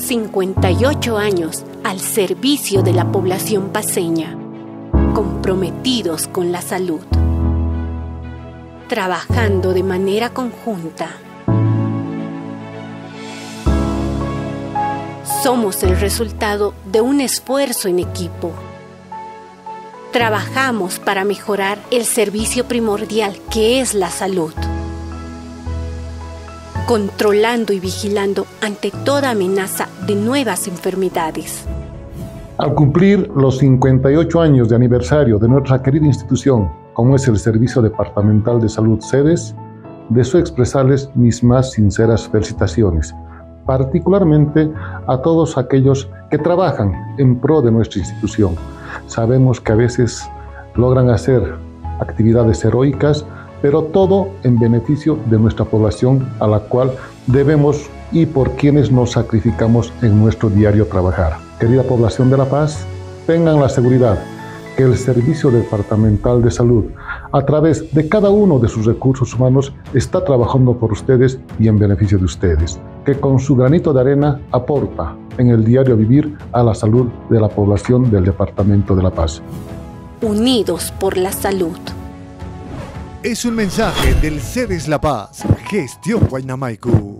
58 años al servicio de la población paceña, comprometidos con la salud, trabajando de manera conjunta. Somos el resultado de un esfuerzo en equipo. Trabajamos para mejorar el servicio primordial que es la salud, controlando y vigilando ante toda amenaza de nuevas enfermedades. Al cumplir los 58 años de aniversario de nuestra querida institución, como es el Servicio Departamental de Salud SEDES, deseo expresarles mis más sinceras felicitaciones, particularmente a todos aquellos que trabajan en pro de nuestra institución. Sabemos que a veces logran hacer actividades heroicas, pero todo en beneficio de nuestra población, a la cual debemos y por quienes nos sacrificamos en nuestro diario trabajar. Querida población de La Paz, tengan la seguridad que el Servicio Departamental de Salud, a través de cada uno de sus recursos humanos, está trabajando por ustedes y en beneficio de ustedes, que con su granito de arena aporta en el diario vivir a la salud de la población del Departamento de La Paz. Unidos por la salud. Es un mensaje del SEDES La Paz, Gestión Huayna Maipú.